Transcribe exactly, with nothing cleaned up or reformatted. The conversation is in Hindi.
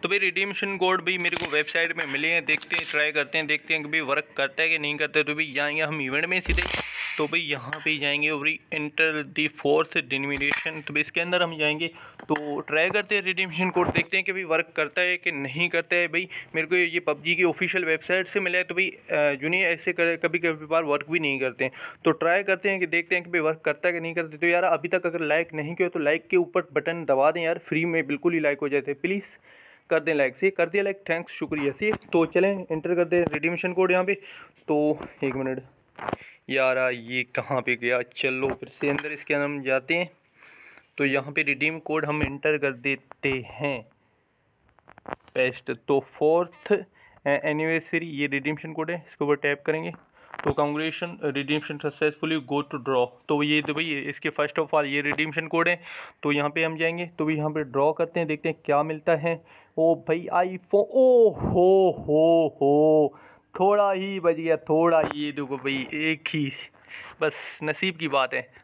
तो भाई रिडीम्शन कोड भी मेरे को वेबसाइट में मिले हैं, देखते हैं, ट्राई करते हैं, देखते हैं कि भाई वर्क करता है कि नहीं करता है। तो भाई जाएंगे हम इवेंट में सीधे, तो भाई यहाँ पे जाएंगे और इंटर दी फोर्थ डिनोमिनेशन, तो भाई इसके अंदर हम जाएंगे तो ट्राई करते हैं रिडीम्शन कोड, देखते हैं कि भाई वर्क करता है कि नहीं करता है। भाई मेरे को ये पबजी की ऑफिशियल वेबसाइट से मिला है, तो भाई जूनियर ऐसे कर, कभी कभी बार वर्क भी नहीं करते हैं, तो ट्राई करते हैं कि देखते हैं कि भाई वर्क करता है कि नहीं करते। तो यार अभी तक अगर लाइक नहीं किया तो लाइक के ऊपर बटन दबा दें यार, फ्री में बिल्कुल ही लाइक हो जाते हैं, प्लीज़ कर दें लाइक। से कर दिया लाइक, थैंक्स, शुक्रिया से। तो चलें एंटर कर दें रिडीम्शन कोड यहाँ पे। तो एक मिनट यार ये कहाँ पे गया, चलो फिर से अंदर इसके अंदर हम जाते हैं। तो यहाँ पे रिडीम कोड हम एंटर कर देते हैं, पेस्ट। तो फोर्थ एनिवर्सरी ये रिडीम्शन कोड है, इसके ऊपर टैप करेंगे तो congratulation redemption successfully go to draw. तो ये तो भाई इसके फर्स्ट ऑफ ऑल ये रिडीम्शन कोड है, तो यहाँ पे हम जाएंगे तो भाई यहाँ पे ड्रॉ करते हैं, देखते हैं क्या मिलता है। ओ भाई आईफोन, ओ हो हो हो थोड़ा ही बच गया, थोड़ा, ये देखो भाई एक ही, बस नसीब की बात है।